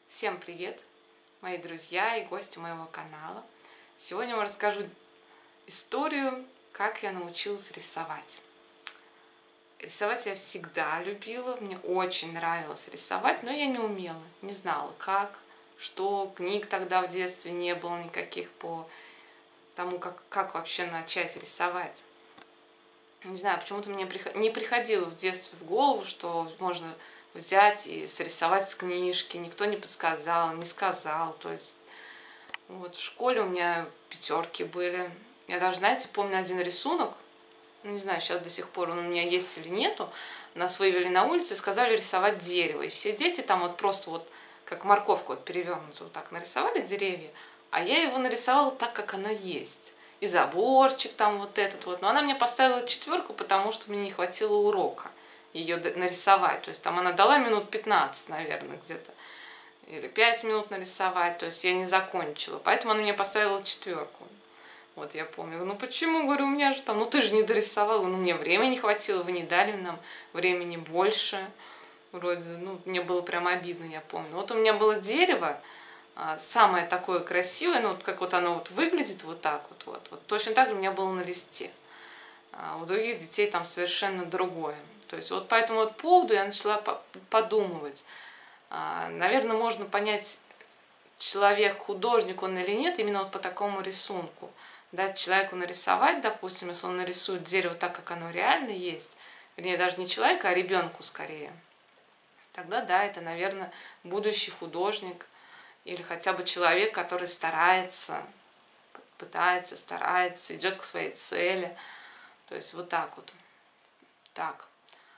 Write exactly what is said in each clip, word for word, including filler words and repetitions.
Всем привет, мои друзья и гости моего канала. Сегодня я вам расскажу историю, как я научилась рисовать. Рисовать я всегда любила, мне очень нравилось рисовать, но я не умела, не знала как, что, книг тогда в детстве не было никаких по тому, как, как вообще начать рисовать. Не знаю, почему-то мне не приходило в детстве в голову, что можно взять и срисовать с книжки. Никто не подсказал, не сказал. То есть вот в школе у меня пятерки были. Я даже, знаете, помню один рисунок. Ну, не знаю, сейчас до сих пор он у меня есть или нету. Нас вывели на улицу и сказали рисовать дерево. И все дети там вот просто вот, как морковку вот перевернутую, вот так нарисовали деревья. А я его нарисовала так, как оно есть. И заборчик там вот этот вот. Но она мне поставила четверку, потому что мне не хватило урока ее нарисовать. То есть там она дала минут пятнадцать, наверное, где-то. Или пять минут нарисовать. То есть я не закончила. Поэтому она мне поставила четверку. Вот я помню. Ну почему? Говорю, у меня же там, ну ты же не дорисовала. Ну мне времени не хватило, вы не дали нам времени больше. Вроде, ну мне было прям обидно, я помню. Вот у меня было дерево. Самое такое красивое, ну вот как вот оно вот выглядит вот так вот, вот, вот точно так же у меня было на листе. А у других детей там совершенно другое. То есть вот по этому вот поводу я начала подумывать. Наверное, можно понять, человек художник он или нет, именно вот по такому рисунку. Дать человеку нарисовать, допустим, если он нарисует дерево так, как оно реально есть, вернее, даже не человека, а ребенку скорее. Тогда да, это, наверное, будущий художник. Или хотя бы человек, который старается, пытается, старается, идет к своей цели. То есть вот так вот. Так.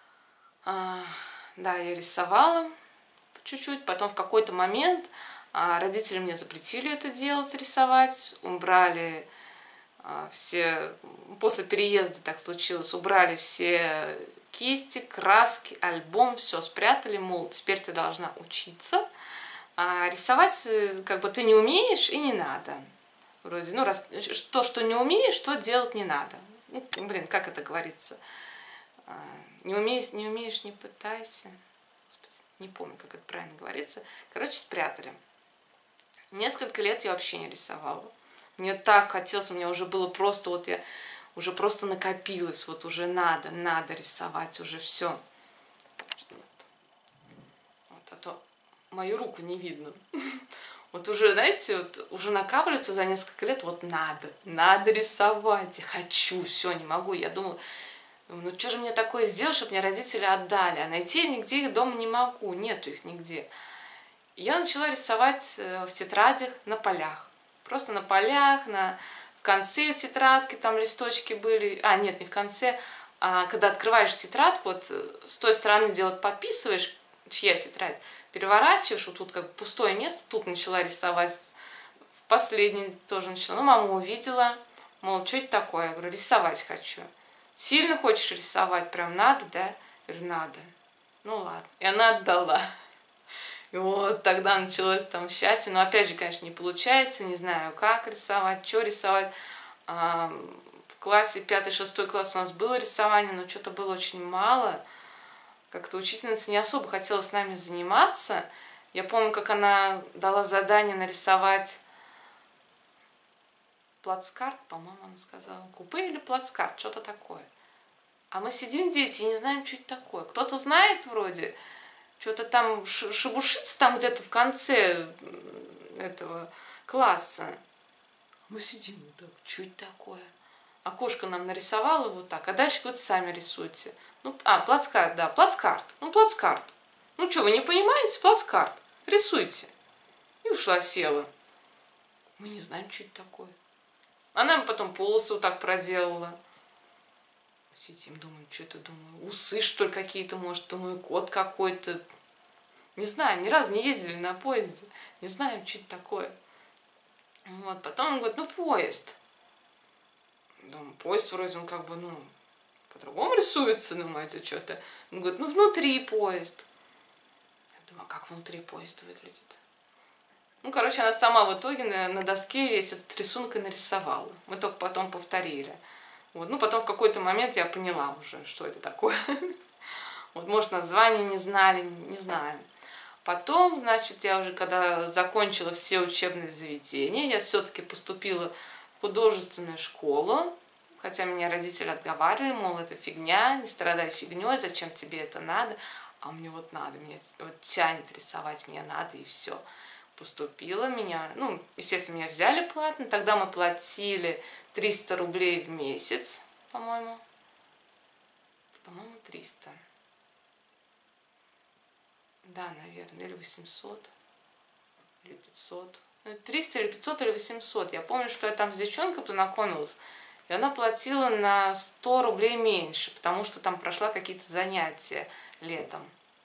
А, да, я рисовала чуть-чуть. Потом в какой-то момент а, родители мне запретили это делать, рисовать. Убрали а, все... После переезда так случилось. Убрали все кисти, краски, альбом. Все спрятали. Мол, теперь ты должна учиться. А рисовать, как бы, ты не умеешь, и не надо. Вроде, ну, раз, то, что не умеешь, то делать не надо. Ну, блин, как это говорится? Не умеешь, не умеешь, не пытайся. Господи, не помню, как это правильно говорится. Короче, спрятали. Несколько лет я вообще не рисовала. Мне так хотелось, у меня уже было просто, вот я уже просто накопилась, вот уже надо, надо рисовать, уже все. Вот, а то мою руку не видно. Вот уже, знаете, вот уже накапливается за несколько лет, вот надо, надо рисовать, я хочу, все, не могу. Я думала, ну что же мне такое сделать, чтобы мне родители отдали, а найти нигде их дома не могу, нету их нигде. И я начала рисовать в тетрадях на полях, просто на полях, на... в конце тетрадки там листочки были, а нет, не в конце, а когда открываешь тетрадку, вот с той стороны, где вот подписываешь, чья тетрадь, переворачиваешь, вот тут как бы пустое место, тут начала рисовать, в последней тоже начала. Ну, мама увидела, мол, что это такое? Я говорю, рисовать хочу. Сильно хочешь рисовать? Прям надо, да? Я говорю, надо. Ну, ладно. И она отдала. И вот тогда началось там счастье. Но опять же, конечно, не получается, не знаю, как рисовать, что рисовать. В классе пятый-шестой класс у нас было рисование, но что-то было очень мало. Как-то учительница не особо хотела с нами заниматься. Я помню, как она дала задание нарисовать плацкарт, по-моему, она сказала. Купе или плацкарт, что-то такое. А мы сидим, дети, и не знаем, что это такое. Кто-то знает вроде, что-то там шебушится там где-то в конце этого класса. Мы сидим вот так, что это такое? Окошко нам нарисовала вот так, а дальше вы сами рисуйте. Ну, а, плацкарт, да, плацкарт. Ну, плацкарт. Ну, что, вы не понимаете? Плацкарт. Рисуйте. И ушла, села. Мы не знаем, что это такое. Она потом полосы вот так проделала. Сидим, думаем, что это, думаю, усы, что ли, какие-то, может, думаю, кот какой-то. Не знаю, ни разу не ездили на поезде. Не знаем, что это такое. Вот, потом он говорит, ну, поезд. Думаю, поезд вроде он как бы, ну, по-другому рисуется, думаете, что-то. Он говорит, ну, внутри поезд. Я думаю, а как внутри поезд выглядит? Ну, короче, она сама в итоге на, на доске весь этот рисунок и нарисовала. Мы только потом повторили. Вот. Ну, потом в какой-то момент я поняла уже, что это такое. Вот, может, название не знали, не знаю. Потом, значит, я уже когда закончила все учебные заведения, я все-таки поступила в художественную школу, хотя меня родители отговаривали, мол, это фигня, не страдай фигней, зачем тебе это надо, а мне вот надо, мне вот тянет рисовать, мне надо, и все. Поступила меня, ну, естественно, меня взяли платно, тогда мы платили триста рублей в месяц, по-моему, по-моему, триста. Да, наверное, или восемьсот, или пятьсот. триста или пятьсот или восемьсот. Я помню, что я там с девчонкой познакомилась, и она платила на сто рублей меньше, потому что там прошла какие-то занятия летом.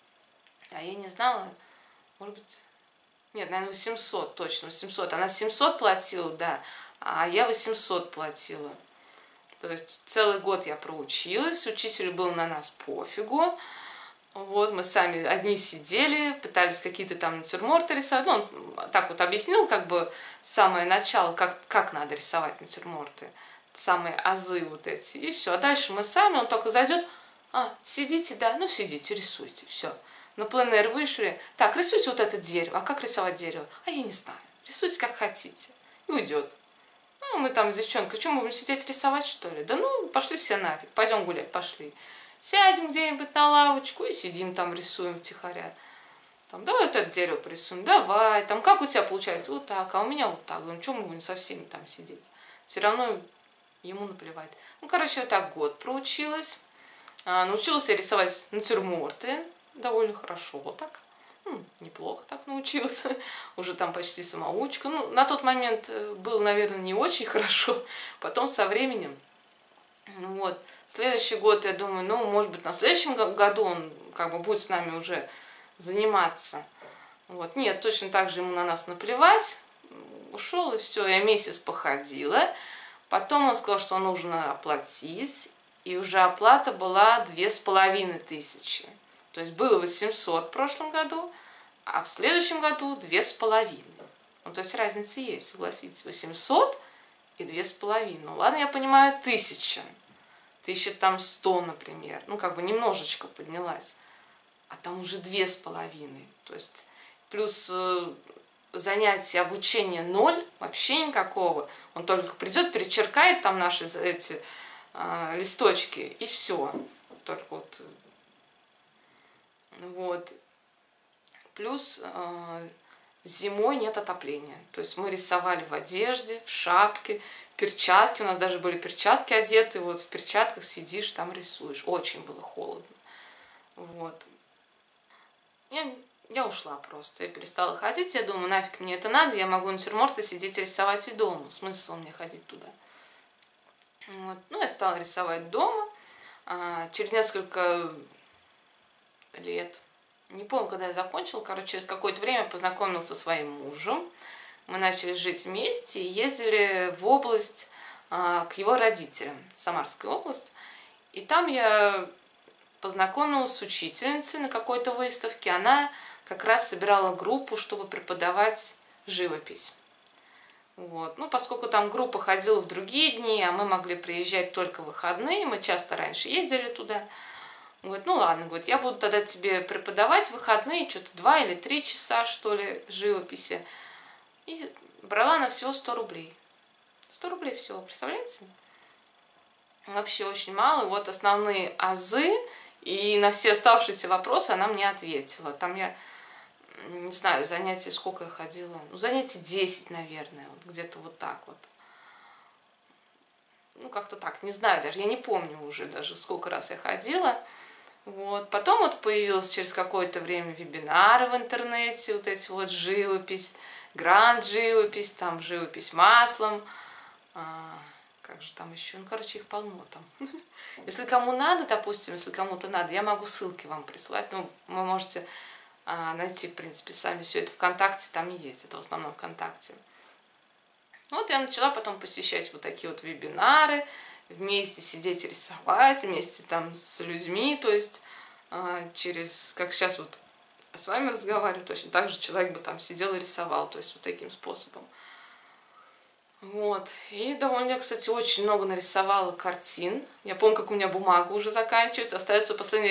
А я не знала, может быть... Нет, наверное, восемьсот, точно, восемьсот. Она семьсот платила, да, а я восемьсот платила. То есть целый год я проучилась, учителю был на нас пофигу. Вот, мы сами одни сидели, пытались какие-то там натюрморты рисовать. Ну, он так вот объяснил, как бы, самое начало, как, как надо рисовать натюрморты. Самые азы вот эти. И все. А дальше мы сами, он только зайдет. А, сидите, да, ну сидите, рисуйте, все. На пленэр вышли. Так, рисуйте вот это дерево. А как рисовать дерево? А я не знаю. Рисуйте как хотите. И уйдет. Ну, мы там с девчонкой, что, мы будем сидеть рисовать, что ли? Да ну, пошли все нафиг. Пойдем гулять, пошли. Сядем где-нибудь на лавочку и сидим там, рисуем втихаря. Там, давай вот это дерево порисуем, давай. Там, как у тебя получается? Вот так, а у меня вот так. Говорим, что мы будем со всеми там сидеть? Все равно ему наплевать. Ну, короче, вот так год проучилась. А, научилась я рисовать натюрморты. Довольно хорошо так. М, неплохо так научился. Уже там почти самоучка. Ну, на тот момент было, наверное, не очень хорошо. Потом со временем. Ну вот. Следующий год, я думаю, ну, может быть, на следующем году он как бы будет с нами уже заниматься. Вот. Нет, точно так же ему на нас наплевать. Ушел, и все. Я месяц походила. Потом он сказал, что нужно оплатить. И уже оплата была две с половиной тысячи. То есть было восемьсот в прошлом году, а в следующем году две с половиной. Ну, то есть разница есть, согласитесь. восемьсот и две с половиной. Ну, ладно, я понимаю, тысяча. Тысяча там сто, например. Ну, как бы немножечко поднялась. А там уже две с половиной. То есть плюс э, занятия, обучения ноль, вообще никакого. Он только придет, перечеркает там наши эти э, листочки, и все. Только вот... Вот. Плюс э, зимой нет отопления. То есть мы рисовали в одежде, в шапке, перчатки. У нас даже были перчатки одеты. Вот в перчатках сидишь, там рисуешь. Очень было холодно. Вот. Я, я ушла просто. Я перестала ходить. Я думаю, нафиг мне это надо. Я могу натюрморты сидеть рисовать и дома. Смысл мне ходить туда. Вот. Ну, я стала рисовать дома. А, через несколько... лет. Не помню, когда я закончила. Короче, через какое-то время познакомился со своим мужем. Мы начали жить вместе и ездили в область а, к его родителям, Самарская область. И там я познакомилась с учительницей на какой-то выставке. Она как раз собирала группу, чтобы преподавать живопись. Вот. Ну, поскольку там группа ходила в другие дни, а мы могли приезжать только в выходные, мы часто раньше ездили туда. Говорит, ну ладно, говорит, я буду тогда тебе преподавать в выходные, что-то два или три часа, что ли, живописи. И брала на всего сто рублей. сто рублей всего, представляете? Вообще очень мало. И вот основные азы, и на все оставшиеся вопросы она мне ответила. Там я, не знаю, занятий сколько я ходила. Ну, занятий десять, наверное, вот где-то вот так вот. Ну, как-то так, не знаю даже, я не помню уже даже, сколько раз я ходила. Вот. Потом вот появилось через какое-то время вебинары в интернете, вот эти вот живопись, грант живопись, там живопись маслом, а, как же там еще, ну короче их полно там. Если кому надо, допустим, если кому-то надо, я могу ссылки вам присылать, ну вы можете а, найти в принципе сами все это ВКонтакте, там есть, это в основном ВКонтакте. Вот я начала потом посещать вот такие вот вебинары, вместе сидеть рисовать, вместе там с людьми, то есть э, через, как сейчас вот с вами разговариваю, точно так же человек бы там сидел и рисовал, то есть вот таким способом. Вот, и довольно, я, кстати, очень много нарисовала картин. Я помню, как у меня бумага уже заканчивается, остается последний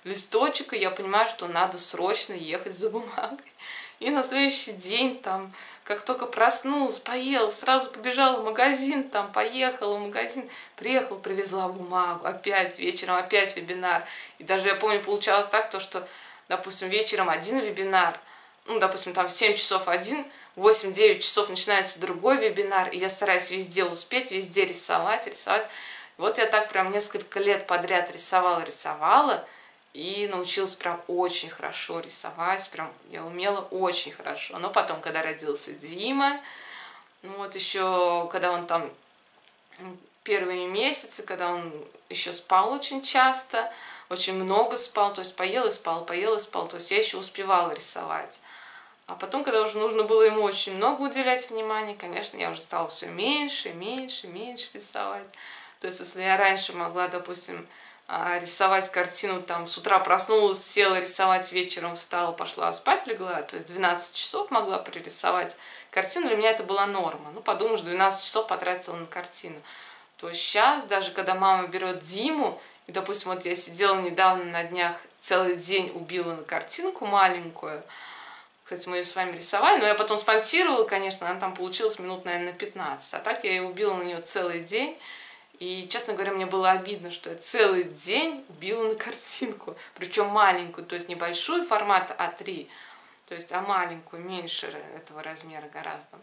листочек, и я понимаю, что надо срочно ехать за бумагой. И на следующий день, там, как только проснулась, поела, сразу побежала в магазин, там, поехала в магазин, приехала, привезла бумагу, опять вечером, опять вебинар. И даже, я помню, получалось так, то, что, допустим, вечером один вебинар, ну, допустим, там в семь часов один, в восемь-девять часов начинается другой вебинар, и я стараюсь везде успеть, везде рисовать, рисовать. Вот я так прям несколько лет подряд рисовала, рисовала, и научилась прям очень хорошо рисовать, прям я умела очень хорошо. Но потом, когда родился Дима, ну вот еще, когда он там первые месяцы, когда он еще спал очень часто, очень много спал, то есть поел и спал, поел и спал, то есть я еще успевала рисовать. А потом, когда уже нужно было ему очень много уделять внимания, конечно, я уже стала все меньше, меньше, меньше рисовать. То есть, если я раньше могла, допустим, рисовать картину, там, с утра проснулась, села рисовать, вечером встала, пошла спать, легла, то есть двенадцать часов могла прорисовать картину, для меня это была норма. Ну, подумаешь, двенадцать часов потратила на картину. То есть сейчас, даже когда мама берет Диму, и, допустим, вот я сидела недавно на днях, целый день убила на картинку маленькую, кстати, мы ее с вами рисовали, но я потом спонсировала, конечно, она там получилась минут, наверное, на пятнадцать, а так я ее убила на нее целый день. И, честно говоря, мне было обидно, что я целый день убила на картинку, причем маленькую, то есть не большую формата а три, то есть, а маленькую, меньше этого размера гораздо.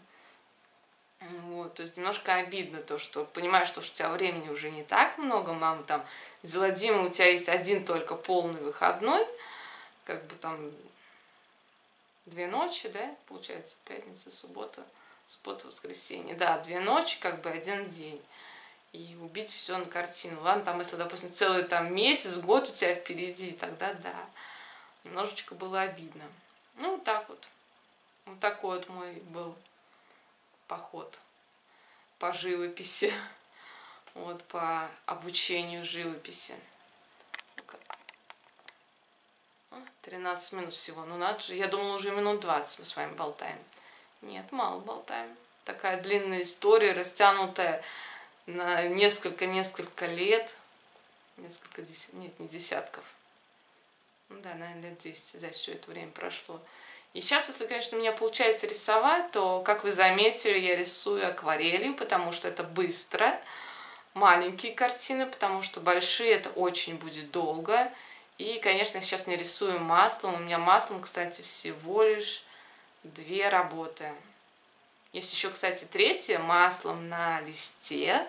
Вот, то есть немножко обидно то, что понимаешь, что у тебя времени уже не так много, мама там взяла Диму, у тебя есть один только полный выходной, как бы там две ночи, да, получается, пятница, суббота, суббота, воскресенье, да, две ночи, как бы один день. И убить все на картину. Ладно, там, если, допустим, целый там месяц, год у тебя впереди, тогда да. Немножечко было обидно. Ну, вот так вот. Вот такой вот мой был поход по живописи. Вот, по обучению живописи. тринадцать минут всего. Ну, надо же. Я думала, уже минут двадцать мы с вами болтаем. Нет, мало болтаем. Такая длинная история, растянутая на несколько-несколько лет, несколько десятков, нет, не десятков, ну да, наверное, лет десять за все это время прошло. И сейчас, если, конечно, у меня получается рисовать, то, как вы заметили, я рисую акварелью, потому что это быстро, маленькие картины, потому что большие это очень будет долго. И, конечно, я сейчас не рисую маслом, у меня маслом, кстати, всего лишь две работы. Есть еще, кстати, третье, маслом на листе.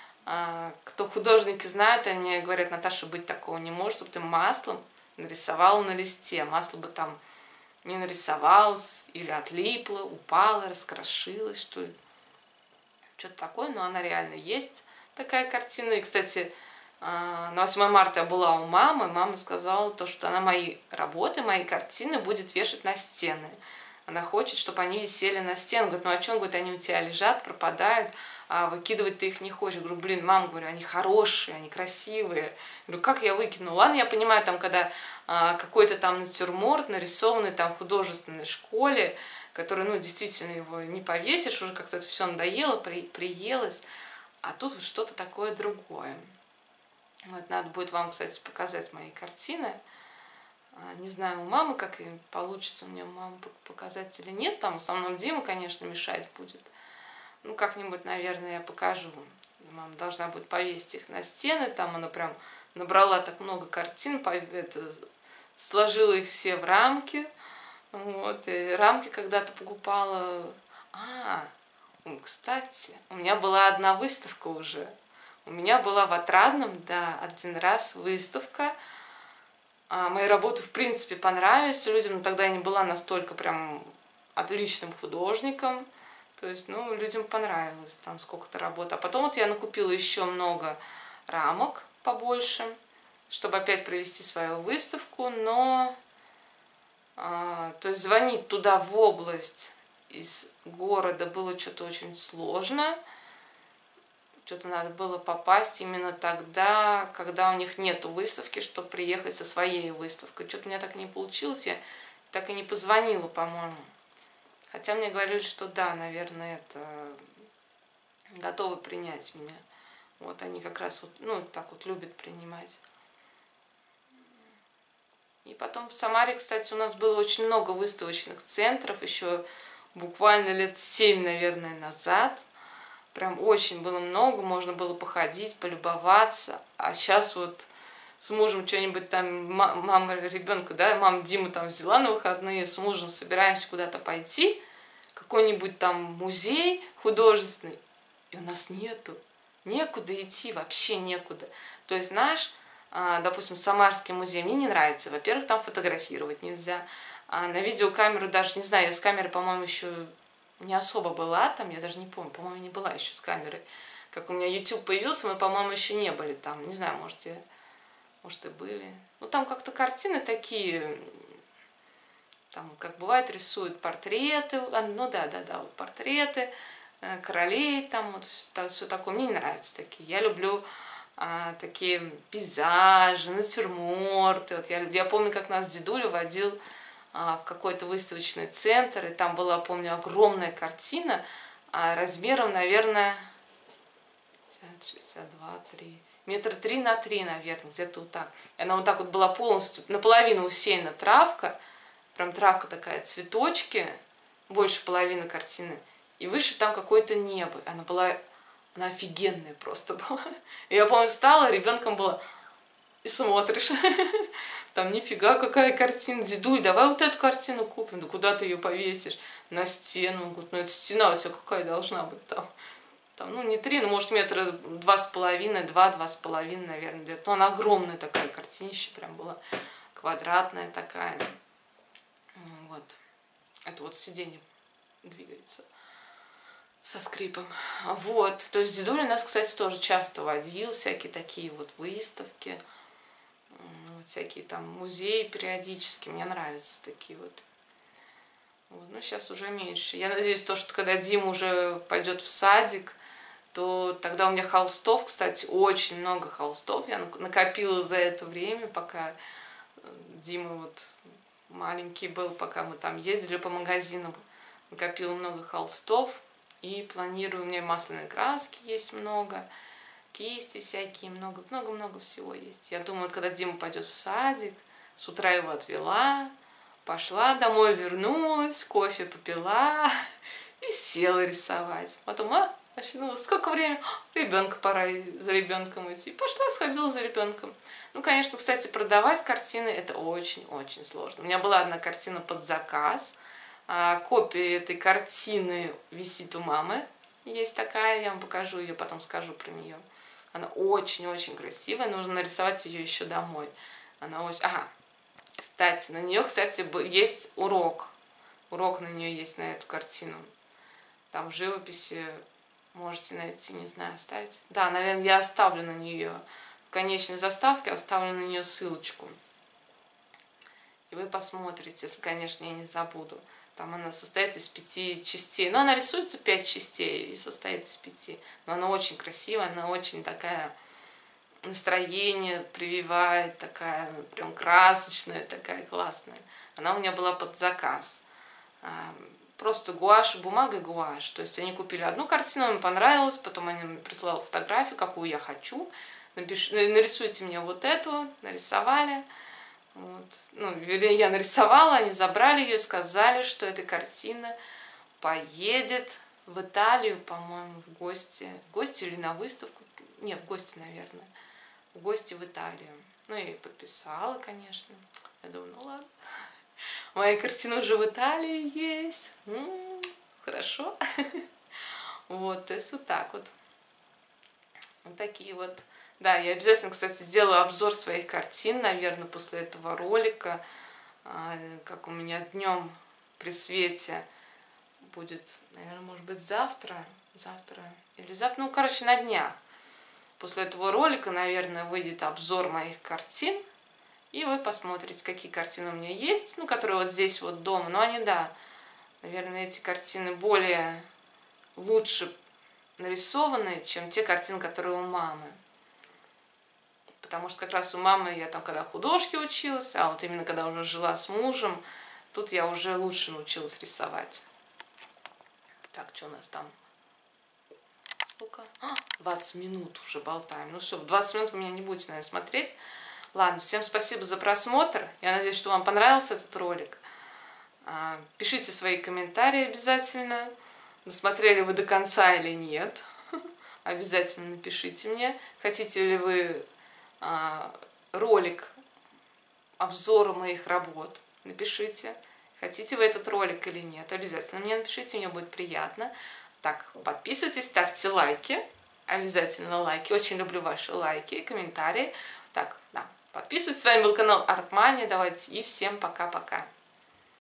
Кто художники знают, они мне говорят: Наташа, быть такого не может, чтобы ты маслом нарисовала на листе. Масло бы там не нарисовалось, или отлипло, упало, раскрошилось, что ли. Что-то такое, но она реально есть, такая картина. И, кстати, на восьмое марта я была у мамы, мама сказала, то, что она мои работы, мои картины будет вешать на стены. Она хочет, чтобы они висели на стене. Говорит, ну а что? Он говорит, они у тебя лежат, пропадают, а выкидывать ты их не хочешь. Я говорю, блин, мама, говорю, они хорошие, они красивые. Я говорю, как я выкину? Ладно, я понимаю, там, когда а, какой-то там натюрморт, нарисованный там в художественной школе, который, ну, действительно его не повесишь, уже как-то это все надоело, при, приелось. А тут вот что-то такое другое. Вот, надо будет вам, кстати, показать мои картины. Не знаю, у мамы как им получится, мне маму показать или нет. Там в основном Дима, конечно, мешать будет. Ну, как-нибудь, наверное, я покажу. Мама должна будет повесить их на стены. Там она прям набрала так много картин, это, сложила их все в рамки. Вот, и рамки когда-то покупала. А, кстати, у меня была одна выставка уже. У меня была в Отрадном, да, один раз выставка. А мои работы, в принципе, понравились людям, но тогда я не была настолько прям отличным художником. То есть, ну, людям понравилось там сколько-то работ. А потом вот я накупила еще много рамок побольше, чтобы опять провести свою выставку. Но, а, то есть, звонить туда в область из города было что-то очень сложно. Что-то надо было попасть именно тогда, когда у них нету выставки, чтобы приехать со своей выставкой. Что-то у меня так и не получилось, я так и не позвонила, по-моему. Хотя мне говорили, что да, наверное, это готовы принять меня. Вот они как раз вот, ну, так вот любят принимать. И потом в Самаре, кстати, у нас было очень много выставочных центров, еще буквально лет семь, наверное, назад. Прям очень было много, можно было походить, полюбоваться. А сейчас вот с мужем что-нибудь там, мама ребенка, да, мама Диму там взяла на выходные, с мужем собираемся куда-то пойти, какой-нибудь там музей художественный, и у нас нету, некуда идти, вообще некуда. То есть наш, допустим, Самарский музей мне не нравится. Во-первых, там фотографировать нельзя. А на видеокамеру даже, не знаю, я с камерой, по-моему, еще не особо была там, я даже не помню, по-моему, не была еще с камерой. Как у меня YouTube появился, мы, по-моему, еще не были там. Не знаю, может, и, может, и были. Ну, там как-то картины такие, там, как бывает, рисуют портреты, ну, да-да-да, вот портреты королей, там, вот все такое. Мне не нравятся такие. Я люблю а, такие пейзажи, натюрморты. Вот я, я помню, как нас дедуля водил в какой-то выставочный центр, и там была, помню, огромная картина размером, наверное, шестьдесят два, три, метр три на три, наверное, где-то вот так. И она вот так вот была полностью, наполовину усеяна травка, прям травка такая, цветочки, больше половины картины, и выше там какое-то небо. Она была, она офигенная просто была. И я, помню, встала, ребенком была, и смотришь. Там нифига какая картина. Дедуль, давай вот эту картину купим. Да куда ты ее повесишь? На стену. Он говорит, ну эта стена у тебя какая должна быть там? Там, ну не три, ну может метра два с половиной, два, два с половиной, наверное, где-то. Ну она огромная такая картинища прям была. Квадратная такая. Вот. Это вот сиденье двигается со скрипом. Вот. То есть дедуля нас, кстати, тоже часто водил. Всякие такие вот выставки. Вот всякие там музеи периодически. Мне нравятся такие вот. Вот. Но сейчас уже меньше. Я надеюсь, то, что когда Дима уже пойдет в садик, то тогда у меня холстов, кстати, очень много холстов. Я накопила за это время, пока Дима вот маленький был, пока мы там ездили по магазинам. Накопила много холстов. И планирую, у меня масляной краски есть много. Кисти всякие, много-много-много всего есть. Я думаю, вот когда Дима пойдет в садик, с утра его отвела, пошла домой, вернулась, кофе попила и села рисовать. Потом, а, очнулась, сколько времени? Ребенка пора за ребенком идти. Пошла, сходила за ребенком. Ну, конечно, кстати, продавать картины это очень-очень сложно. У меня была одна картина под заказ. Копия этой картины висит у мамы. Есть такая, я вам покажу ее, потом скажу про нее. Она очень-очень красивая, нужно нарисовать ее еще домой. Она очень... Ага, кстати, на нее, кстати, есть урок. Урок на нее есть, на эту картину. Там в живописи можете найти, не знаю, оставить. Да, наверное, я оставлю на нее, в конечной заставке оставлю на нее ссылочку. И вы посмотрите, если, конечно, я не забуду. Там она состоит из пяти частей. Но она рисуется пять частей и состоит из пяти. Но она очень красивая, она очень такая, настроение прививает, такая прям красочная, такая классная. Она у меня была под заказ. Просто гуашь, бумага и гуашь. То есть они купили одну картину, им понравилось, потом они мне прислали фотографию, какую я хочу. Напиш... Нарисуйте мне вот эту, нарисовали. Вот. Ну, я нарисовала, они забрали ее и сказали, что эта картина поедет в Италию, по-моему, в гости. В гости или на выставку? Не, в гости, наверное. В гости в Италию. Ну, я ее подписала, конечно. Я думаю, ну ладно. Моя картина уже в Италии есть. М-м, хорошо. Вот, то есть вот так вот. Вот такие вот. Да, я обязательно, кстати, сделаю обзор своих картин, наверное, после этого ролика. Как у меня днем при свете будет, наверное, может быть, завтра. Завтра или завтра, ну, короче, на днях. После этого ролика, наверное, выйдет обзор моих картин. И вы посмотрите, какие картины у меня есть, ну, которые вот здесь вот дома. Но они, да, наверное, эти картины более лучше нарисованы, чем те картины, которые у мамы. Потому что как раз у мамы я там, когда художки училась, а вот именно когда уже жила с мужем, тут я уже лучше научилась рисовать. Так, что у нас там? Сколько? А, двадцать минут уже болтаем. Ну все, двадцать минут вы меня не будете, наверное, смотреть. Ладно, всем спасибо за просмотр. Я надеюсь, что вам понравился этот ролик. Пишите свои комментарии обязательно. Досмотрели вы до конца или нет. Обязательно напишите мне. Хотите ли вы ролик обзора моих работ? Напишите. Хотите вы этот ролик или нет? Обязательно мне напишите, мне будет приятно. Так, подписывайтесь, ставьте лайки. Обязательно лайки. Очень люблю ваши лайки и комментарии. Так, да. Подписывайтесь. С вами был канал Артмания. Давайте и всем пока-пока.